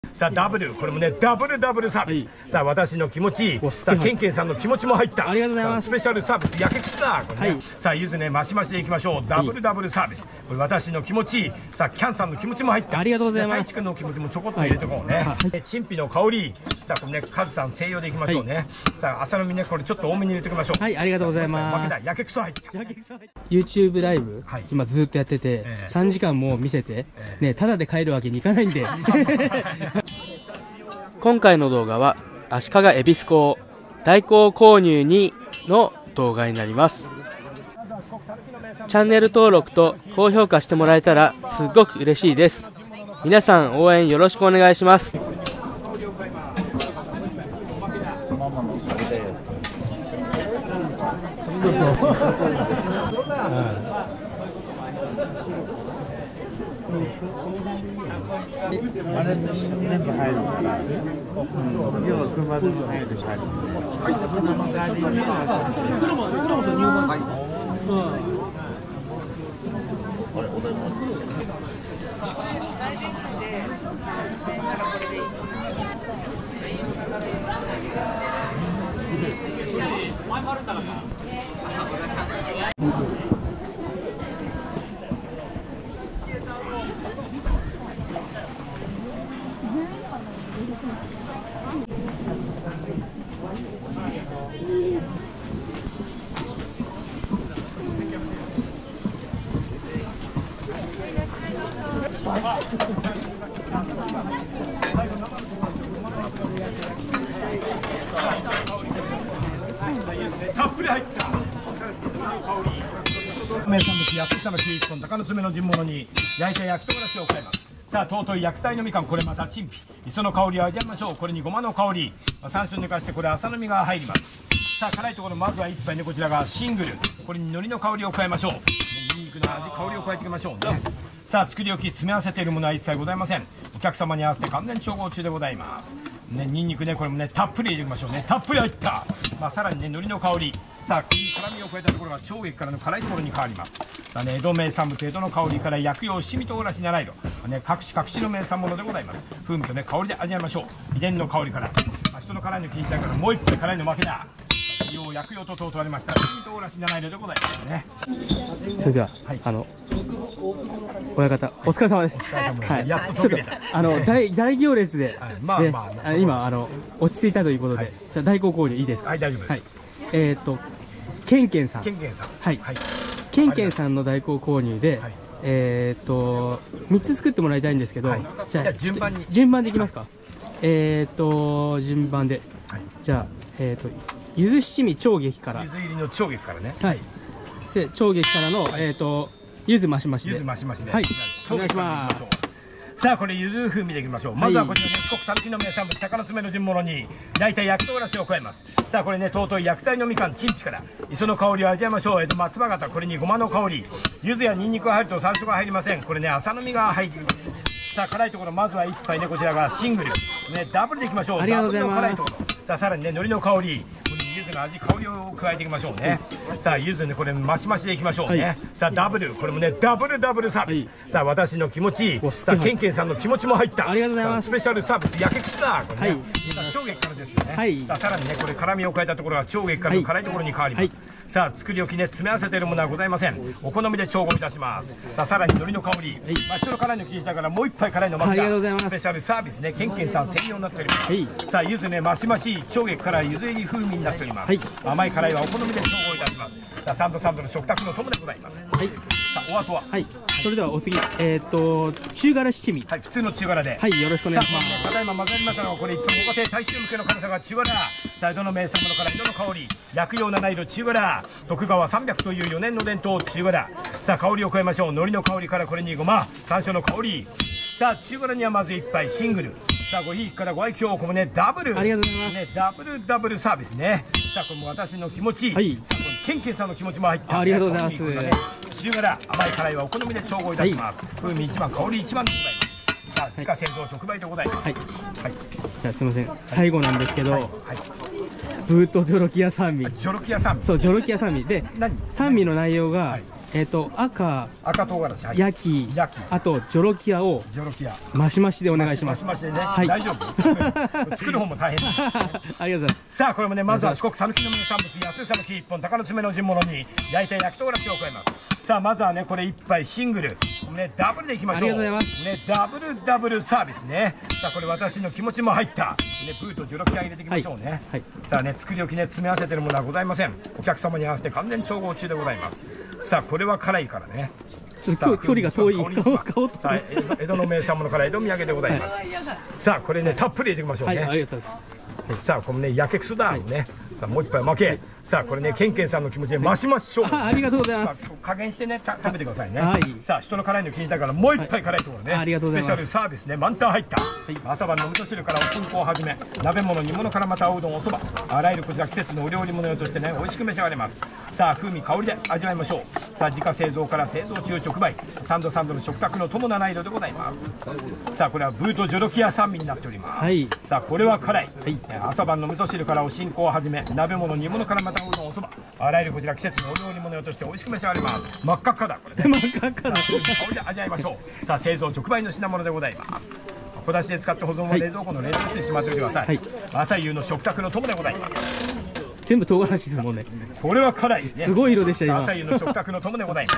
さあダブル、これもねダブルサービス、さあ私の気持ちいい、さあケンケンさんの気持ちも入った、 ありがとうございます。 スペシャルサービスやけくそだこれね、さあゆずねマシマシでいきましょう。ダブルサービス、これ私の気持ちいい、さあキャンさんの気持ちも入った、 ありがとうございます。 太一君の気持ちもちょこっと入れておこうね。陳皮の香り、さあこれねカズさん西洋でいきましょうね。さあ朝飲みねこれちょっと多めに入れておきましょう。 はい、ありがとうございます。 負けないやけくそ入った。 YouTube ライブ今ずっとやってて3時間も見せてね、ただで帰るわけにいかないんで今回の動画は足利恵比寿港代行購入2の動画になります。チャンネル登録と高評価してもらえたらすっごく嬉しいです。皆さん応援よろしくお願いします。 あれ全部入るから、要は車でも入るし入る。 たっぷり入った。名産物安草の木1本、鷹の爪の陣物に焼いた焼き唐辛子を加えます。さあ尊い薬剤のみかん、これまた陳皮、磯の香りを味わいましょう。これにごまの香り、山椒寝かしてこれ朝飲みが入ります。さあ辛いところまずは1杯ね、こちらがシングル、これに海苔の香りを加えましょう。ニンニクの味香りを加えていきましょうね。さあ作り置き詰め合わせているものは一切ございません。お客様に合わせて完全調合中でございますね。ニンニクねこれもねたっぷり入れていきましょうね。たっぷり入った、さらにね海苔の香り、さあ辛みを加えたところが超激辛の辛いところに変わります。さあね江戸名産物江戸の香りから薬用七味唐辛子七色ね各種の名産物でございます。風味とね香りで味わいましょう。秘伝の香りから、人の辛いの聞いたからもう一杯辛いの負けだ。薬用と等々ありました七味唐辛子七色でございますね。 それでは、親方お疲れ様です。 やっと途切れた。 大行列で今落ち着いたということで、じゃあ代行購入いいですか。 はい、大丈夫です。 ケンケンさん、 はい、 ケンケンさんの代行購入で3つ作ってもらいたいんですけど、じゃあ順番でいきますか。順番で、じゃあゆず七味超激辛、 ゆず入りの超激辛ね。 はい、超激辛のゆずマシマシで、 ゆずマシマシで、 はい、お願いします。 さあこれゆず風味でいきましょう。まずはこちらね四国讃岐の名産物鷹の爪の順物に大体焼き唐辛子を加えます。さあこれね尊い薬剤のみかん陳皮から磯の香りを味わいましょう。松葉型、これにごまの香り、ゆずやにんにくが入ると山椒が入りません。これね朝飲みが入っています。さあ辛いところまずは1杯ね、こちらがシングルねダブルでいきましょう。 ありがとうございます。 ダブルの辛いところ、さあさらにね海苔の香り、これに柚子の味香りを加えていきましょうね。さあ柚子ねこれマシマシでいきましょうね。さあダブル、これもねダブルサービス。さあ私の気持ちいい、さあケンケンさんの気持ちも入った、 ありがとうございます。 スペシャルサービスやけくそだこれね、超激辛ですよね。さあさらにねこれ辛みを加えたところが超激辛の辛いところに変わります。さあ作り置きね詰め合わせているものはございません。お好みで調合いたします。さあさらに海苔の香り、人の辛いの気にしながらもう一杯辛いの待った、スペシャルサービスね、ケンケンさん専用になっております。さあ柚子ねマシマシ超激辛柚子入り風味になっております。甘い辛いはお好みで調合いたします。さあサンドの食卓の友でございます。さあお後は、 それではお次中辛七味、 普通の中辛で、 よろしくお願いします。 ただいま混ざりましたのはこれ一般ご家庭大衆向けの辛さが中辛。さあ江戸の名産物から色の香り、薬用七色中辛、徳川300という4年の伝統中辛。さあ香りを加えましょう。海苔の香りからこれにごま山椒の香り。さあ中辛にはまず1杯シングル。さあごひいきからご愛嬌、ここねダブル、 ありがとうございますね、ダブルサービスね。さあこれも私の気持ち、さあこれケンケンさんの気持ちも入って、 ありがとうございます。 中辛甘い辛いはお好みで調合いたします。風味1番香り1番でございます。さあ自家製造直売でございます。じゃあすみません、最後なんですけど、ブートジョロキア酸味、 ジョロキア酸味、 そうジョロキア酸味で、酸味の内容が赤赤唐辛子、はい、 焼き、あとジョロキアをジョロキアマシマシでお願いします。 マシマシでね、 はい、 大丈夫作る方も大変だありがとうございます。 さあこれもね、まずは四国讃岐の名産物八つさの木1本、鷹の爪の順物に焼いた焼き唐辛子を加えます。さあまずはね、これ1杯シングルね、ダブルでいきましょう。 ありがとうございますね、ダブルサービスね。さあこれ私の気持ちも入ったね、ブーとジョロキア入れていきましょうね、 はい、 さあね、作り置きね、詰め合わせてるものはございません。お客様に合わせて完全調合中でございます。さあこれは辛いからね、 ちょっと距離が遠い顔と。 さあ江戸の名産物から江戸土産でございます、はい、さあこれね、たっぷり入れていきましょうね。 はい、ありがとうございます。 さあこのね、やけくそだね、さあもう一杯負け。さあこれね、ケンケンさんの気持ちでマシマシ勝負、 ありがとうございます。 加減してね、食べてくださいね、 はい、 さあ人の辛いの気にしたからもう一杯辛いところね、 ありがとうございます。 スペシャルサービスね、満タン入った、はい、朝晩の味噌汁からお新香をはじめ鍋物煮物からまたおうどんおそば、あらゆるこちら季節のお料理物用としてね、美味しく召し上がれます。さあ風味香りで味わいましょう。さあ自家製造から製造中直売、サンドの食卓の友七色でございます。さあこれはブーとジョロキア酸味になっております、はい、さあこれは辛い、はい、朝晩の味噌汁からお新香をはじめ鍋物煮物からまたおうどんおそば、あらゆるこちら季節のお料理物用として美味しく召し上がれます。真っ赤っかだこれね、 真っ赤っかだ香りで味わいましょう。さあ製造直売の品物でございます。小出しで使って保存は冷蔵庫の冷凍室にしまっておいてください、はい、朝夕の食卓の友でございます。 全部唐辛子ですもんね。 これは辛いね、 すごい色でした今。 朝夕の食卓の友でございます。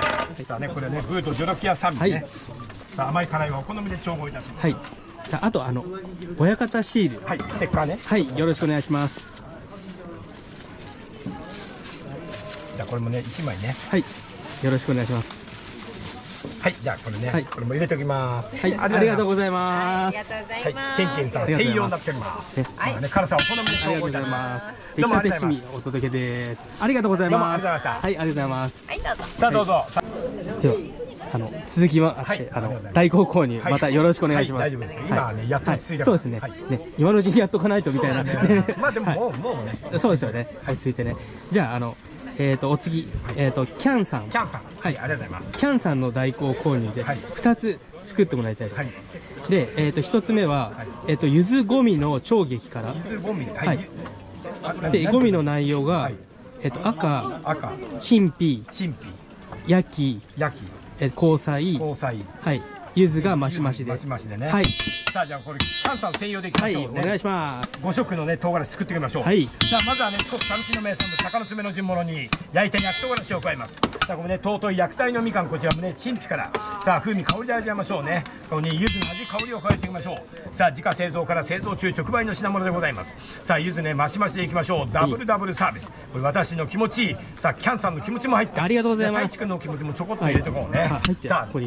さあね、これね、ブーとジョロキア酸味ね、はい、さあ甘い辛いはお好みで調合いたします。 はい、あと親方シール、 はい、ステッカーね、 はい、よろしくお願いします。 じゃあこれもね、1枚ね、 はい、よろしくお願いします。 はい、じゃあこれね、はい、これも入れておきます。 はい、ありがとうございます。 ありがとうございます。 ケンケンさん専用になっております。はい、辛さお好みで調合いたします。 出来たてしみお届けです。ありがとうございます。 ありがとうございました。 はい、ありがとうございます。 はい、どうぞ。 さあどうぞ。 では続きは代行購入またよろしくお願いします。 大丈夫です。今はね、やっと落ち着いた。 そうですね。今のうちにやっとかないとみたいな。 まあでももうね。 そうですよね。落ち着いてね。じゃあお次キャンさん。 はい、ありがとうございます。 キャンさんの代行購入で2つ作ってもらいたいです。で1つ目はゆずごみの超激辛。 ゆずごみ。 はい。でごみの内容が赤、陳皮、焼き、香菜、はい、柚子がマシマシで。 マシマシでね。 はい。 さあじゃあこれキャンさん専用でいきましょうね。 はい、お願いします。 5色のね唐辛子作っていきましょう。 はい。 さあまずはね、四国讃岐の名産物鷹の爪の順物に焼いた焼き唐辛子を加えます。さあこれね、尊い薬剤のみかん、こちらもね陳皮から。さあ風味香りで味わいましょうね。ここに柚子の味香りを加えていきましょう。さあ自家製造から製造中直売の品物でございます。さあ柚子ねマシマシでいきましょう。ダブルサービス。これ私の気持ちいい。さあキャンさんの気持ちも入った。 ありがとうございます。 太一君の気持ちもちょこっと入れてこうね。 さあ入った。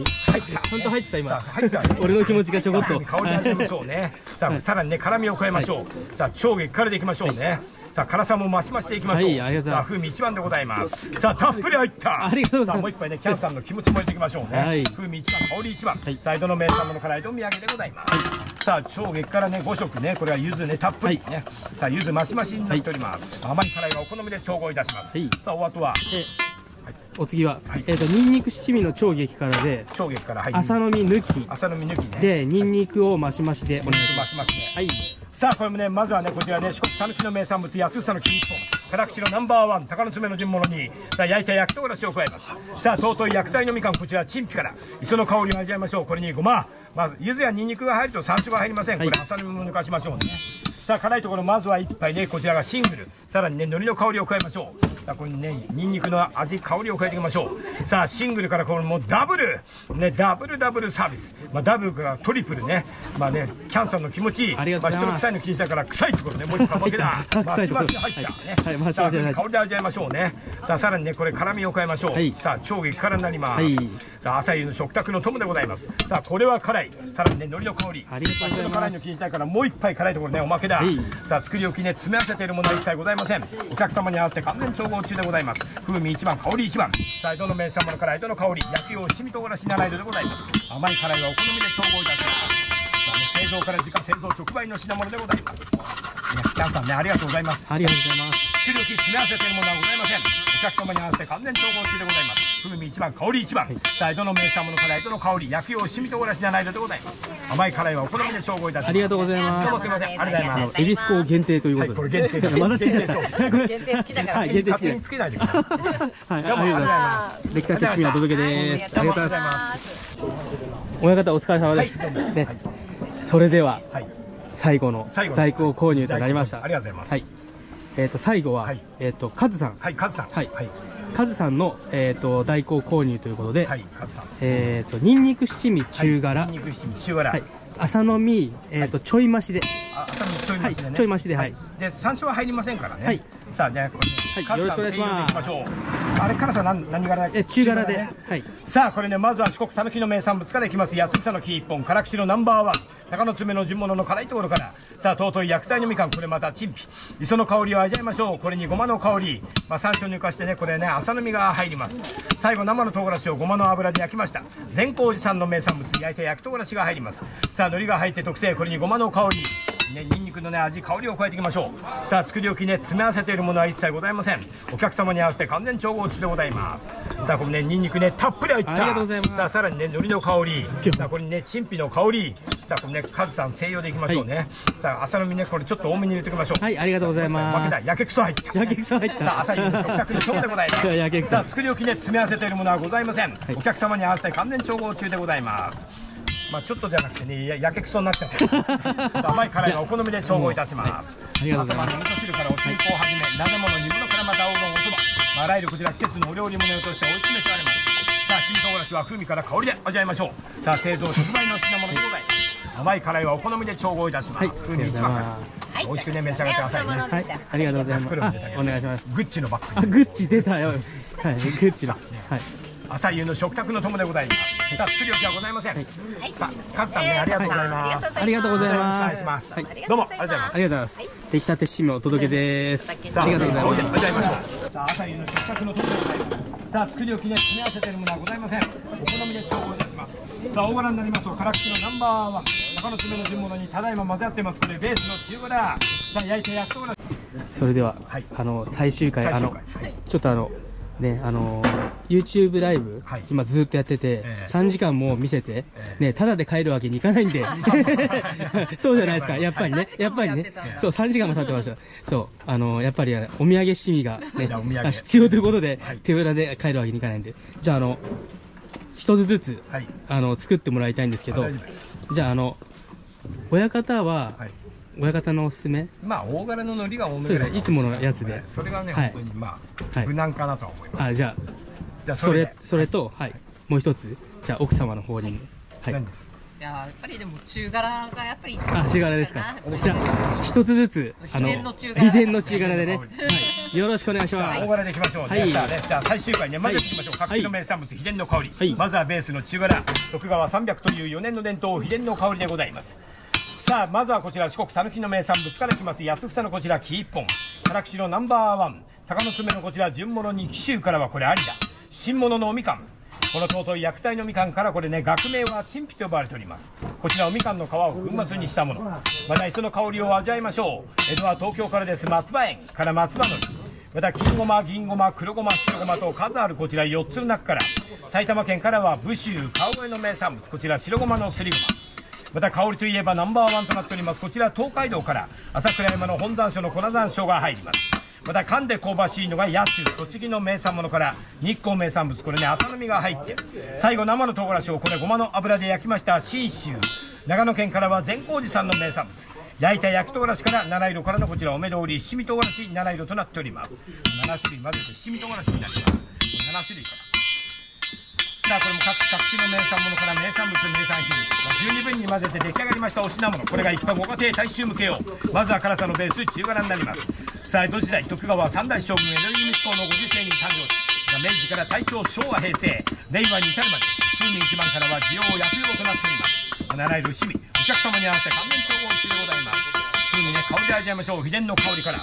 ちゃんと入ってた今。 入った。 俺の気持ちがちょこっと。 香りで味わいましょうね。さあさらにね辛みを加えましょう。さあ超激辛でいきましょうね。さあ辛さもマシマシでいきましょう。さあ風味一番でございます。さあたっぷり入った。 ありがとうございます。 さあもう一杯ね、キャンさんの気持ちも入れていきましょうね。風味一番、香り一番。さあ江戸の名産物から江戸土産でございます。さあ超激辛ね5色ね、これは柚子ねたっぷりね。さあ柚子マシマシになっております。甘い辛いはお好みで調合いたします。さあお後はお次はニンニク七味の超激辛で朝飲み抜きでニンニクをマシマシでお願いします。はい。 さあこれもね、まずはねこちらね、四国讃岐の名産物八つの木1本、辛口のナンバーワン鷹の爪の順物に焼いた焼き唐辛子を加えます。さあ尊い薬剤のみかん、こちら陳皮から磯の香りを味わいましょう。これにごま、まず柚子やニンニクが入ると山椒が入りません。これ朝飲みも抜かしましょうね。さあ辛いところ、まずは1杯ね、こちらがシングル、さらにね海苔の香りを加えましょう。さあこれにねニンニクの味香りを加えていきましょう。さあシングルからこれもうダブルサービス、ダブルからトリプルね、ねキャンさんの気持ちいい。人の臭いの気にしたから臭いところね、もう一杯負けだ。マシマシ入ったね。さあ香りで味わいましょうね。さあさらにねこれ辛みを加えましょう。さあ超激辛になります。さあ朝夕の食卓の友でございます。さあこれは辛い、さらにね海苔の香り、人の辛いの気にしたいからもう一杯辛いところねおまけだ。さあ作り置きね詰め合わせているものは一切ございません。お客様に合わせて完全調合中でございます。風味一番、香り一番。さあ江戸の名産物から江戸の香り、焼きを七味唐辛子七色でございます。甘い辛いはお好みで調合いたします。製造から自家製造直売の品物でございます。 キャンさんね、ありがとうございます。 ありがとうございます。 作り置き詰め合わせているものはございません。お客様に合わせて完全調合中でございます。風味一番、香り一番、さあ江戸の名産物から江戸の香り、薬用七味唐辛子七色でございます。甘い辛いはお好みで調合いたします。 ありがとうございます。 どうもすみません、ありがとうございます。 恵比寿港限定というはい、 ことで、 これ限定で、 まだつけ限定商品。 限定好きだから。 はい、限定好きで勝手につけないでください。 はい、ありがとうございどうもありがとうございま。 ますす。 出来たて七味お届けです。ありがとうございます。 す。 親方お疲れ様です。 はいどうもね、それでははい、 最後の最後の代行購入となりました。 ありがとうございます。 はい。最後は、 はいカズさん。 はい、カズさん。 はいはい、 カズさんの、代行購入ということで、 はい、カズさんです。 ニンニク七味中辛、 ニンニク七味中辛。 はい、朝飲み、ちょい増しで、 あ、朝のちょい増しでね。 はいちょい増しではいで、山椒は入りませんからね。 はいさあね、これね、 はいカズさんよろしくお願いします専用でいきましょう。あれ、辛さは何辛だっけ？ 中辛で、 ねはい。 さあこれね、まずは四国讃岐の名産物からいきます。安草の木一本、辛口のナンバーワン、鷹の爪の順物の辛いところから、さあ尊い薬剤のみかん、これまた陳皮、磯の香りを味わいましょう。これにごまの香り、山椒に浮かしてね、これね、朝の実が入ります。最後生の唐辛子をごまの油で焼きました。善光寺産の名産物、焼いた焼き唐辛子が入ります。さあ海苔が入って特製、これにごまの香り、ね、ニンニクのね味、香りを加えていきましょう。さあ作り置きね、詰め合わせているものは一切ございません。お客様に合わせて完全調合中でございます。さあこれね、ニンニクねたっぷり入った。 ありがとうございます。 さあさらにね、海苔の香り、さあこれにね、陳皮の香り、さあこれね、カズさん西洋でいきましょうね。さあ朝飲みね、これちょっと多めに入れておきましょう。 はい、ありがとうございます。 負けた、やけくそ入った。 やけくそ入った。 さあ朝夕の食卓の今日でございます。 やけくそさあ作り置きね、詰め合わせているものはございません。お客様に合わせて完全調合中でございます。まあちょっとじゃなくてね、やけくそになっちゃって甘い辛いはお好みで調合いたします。 ありがとうございます。 朝晩の味噌汁からお新香をはじめ、鍋物、煮物からまたおうどん、おそば、まあ、あらゆるこちら季節のお料理物として美味しく召し上がれます。さあ新唐辛子は風味から香りで味わいましょう。さあ製造直売の品物でございます。甘い辛いはお好みで調合いたします。 はい、 風味一番からはい、 美味しくね召し上がってくださいね。 はい、ありがとうございます。あ、お願いします。 グッチのバッグあ、グッチ出たよ。はい、グッチだ。はい。 朝夕の食卓の友でございます。さあ作り置きはございません。さあカズさんね、ありがとうございます。 ありがとうございお願ます。 いします。 はい、 どうもありがとうございます。 ありがとうございます。出来たて七味お届けです。 さあ、 ありがとうございます。 味わいましょう。さあ、朝夕の食卓のところでございます。さあ、作り置きね、詰め合わせているものはございません。お好みで調合いたします。さあ、大柄になりますと、辛口のナンバーワン、鷹の爪の順物にただいま混ぜ合っています。これベースの中辛。さあ、焼いて焼きところ。 それでは、 はい最終回、 最終回はいちょっとね、YouTube ライブ、 はい今ずっとやってて、3時間も見せて、ね、ただで帰るわけにいかないんで、そうじゃないですか、やっぱりね、そう、3時間も経ってました。そう、やっぱり、お土産七味がねじゃあお土産必要ということで、 はい手ぶらで帰るわけにいかないんで、じゃあ、一つずつ、 はい作ってもらいたいんですけど大丈夫です、 じゃあ、親方は、 はい。 親方のおすすめまあ、大柄の海苔が多めそうですね、いつものやつで。 それがね、 はい本当にまあ、 はい無難かなとは思います。 あ、じゃあ、 じゃあ、 それと、はい、もう一つ、じゃあ奥様の方にも。はい。 何ですか。 いややっぱりでも中辛がやっぱり一番あ、中辛ですか。じゃあ、一つずつ、 秘伝の中辛秘伝の中辛でね。 ははい。よろしくお願いします。 大柄でいきましょう。 はいさあね、じゃあ最終回ね、混ぜていきましょう。各地の名産物、秘伝の香り。 はいまずはベースの中辛、徳川300という4年の伝統秘伝の香りでございます。さあまずはこちら四国讃岐の名産物からいきます。安房のこちら木一本、辛口のナンバーワン、鷹の爪のこちら順物に紀州からはこれ有田、新物のおみかん、この尊い薬剤のみかんからこれね、学名は陳皮と呼ばれております。こちらおみかんの皮を粉末にしたもの、また磯の香りを味わいましょう。江戸は東京からです。松葉園から松葉のり、また金ごま、銀ごま、黒ごま、白ごまと数あるこちら4つの中から埼玉県からは武州川越の名産物、こちら白ごまのすりごま、また香りといえばナンバーワンとなっております。こちら東海道から朝倉山の本山椒の粉山椒が入ります。また噛んで香ばしいのが野州、栃木の名産物から日光名産物、これね朝の実が入って、最後生の唐辛子をこれごまの油で焼きました信州、長野県からは善光寺産の名産物、焼いた焼き唐辛子から七色からのこちらお目通り七味唐辛子七色となっております。7種類混ぜて七味唐辛子になります。7種類からさあこれも各地の名産物から名産物、名産品、十二分に混ぜて出来上がりましたお品物、これが一般ご家庭大衆向け用。まずは辛さのベース中辛になります。さあ江戸時代徳川三代将軍江戸家光公のご時世に誕生し、明治から大正、昭和、平成、令和に至るまで風味一番からは需要薬用となっております。七色七味、お客様に合わせて完全調合中でございます。風味ね、香りで味わいましょう。秘伝の香りから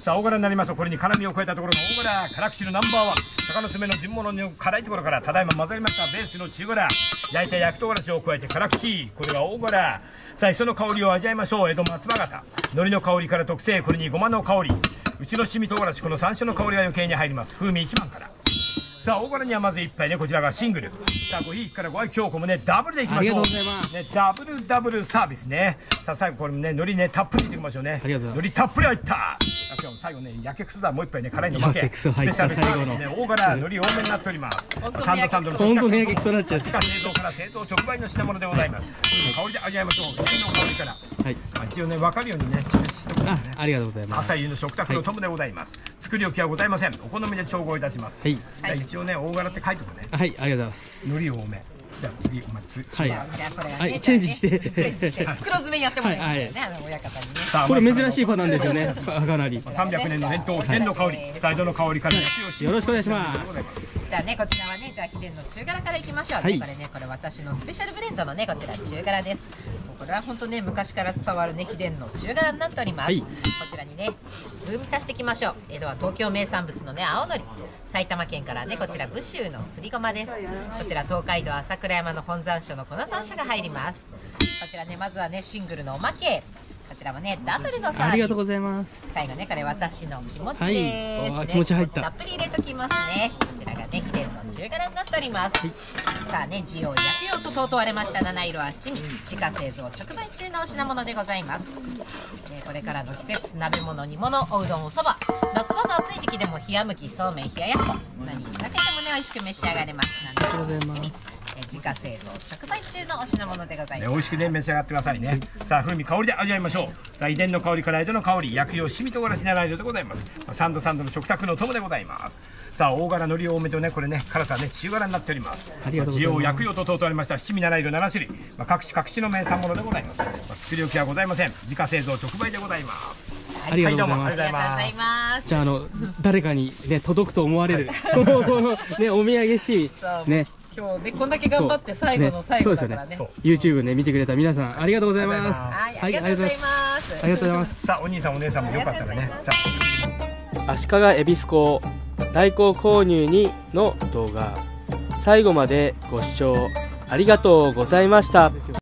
さあ大柄になりますと、これに辛みを加えたところが大柄、辛口のナンバーワン、鷹の爪の順物の辛いところからただいま混ざりましたベースの中辛、焼いた焼き唐辛子を加えて辛口、これが大柄。さあ磯の香りを味わいましょう。江戸松葉型、海苔の香りから特製、これにごまの香り、うちの七味唐辛子、この山椒の香りが余計に入ります。風味一番から。さあ大柄にはまず1杯ね、こちらがシングル。さあ5匹から5杯、今日こもねダブルでいきましょう。 ありがとうございますね、ダブルサービスね。さあ最後これもね海苔ねたっぷりいっていきましょうね。 ありがとうございます海苔たっぷり入った。今日最後ねやけくそだ、もう1杯ね辛いの負け。 やけくそ入ったスペシャルサービスね、大柄海苔多めになっております。サンドの本当にやけくそになっちゃう。 自家製造から製造直売の品物でございます。香りで味わいましょう。海苔の香りから。 はい。 一応ね分かるようにね示しとくね。 ありがとうございます。 朝夕の食卓の友でございます。作り置きはございません。お好みで調合いたします。 はい。 じゃあ一応ね大柄って書いておくね。 はい、ありがとうございます。 海苔多め。じゃあ次はい。 じゃあこれはねはい、チェンジして。 チェンジして袋詰めにやってもらいますよね、親方にね。 さあこれ珍しいパターンですよね。かなり。 300年の伝統秘伝の香り、サイドの香りから焼きをしよろしくお願いします。 じゃあね、こちらはね、じゃあ秘伝の中辛からいきましょうね。 はいこれね、これ私のスペシャルブレンドのね、こちら中辛です。これは本当ね、昔から伝わるね、秘伝の中辛になっております。 はいこちらにね、風味化していきましょう。江戸は東京名産物のね、青のり。埼玉県からね、こちら武州のすりごまです。こちら東海道朝倉山の本山椒の粉山椒が入ります。こちらね、まずはね、シングルのおまけ。こちらはね、ダブルのサービス。 ありがとうございます。 最後ね、これ私の気持ちです。 はいね気持ち入ったたっぷり入れときますね。こちらがね、秘伝の中辛になっております。さあね、地を焼くようと問われました七色は七味、自家製造直売中のお品物でございます。これからの季節、鍋物、煮物、おうどん、おそば、夏場の暑い時期でも冷やむき、そうめん、冷ややっこ、何にかけてもね、美味しく召し上がれます。なんで七味、自家製造直売中のお品物でございます。 美味しくね召し上がってくださいね。さあ風味香りで味わいましょう。さあ秘伝の香りから江戸の香り、薬用七味唐辛子七色でございます。サンドの食卓の友でございます。さあ大柄海苔多めとね、これね辛さね中辛になっております。 ありがとうございます。 地用薬用と問われました七味七色7種類、各種の名産物でございます。作り置きはございません。自家製造直売でございます。 ありがとうございます。 はい、どうもありがとうございます。 じゃあ誰かにね届くと思われるこのねお土産しね。 今日ね、こんだけ頑張って最後の最後だからね。 そうですよね。YouTube ね見てくれた皆さんありがとうございます。 はい、ありがとうございます。 ありがとうございます。 さあお兄さんお姉さんもよかったらね。さあ足利恵比寿港代行購入にの動画、最後までご視聴ありがとうございました。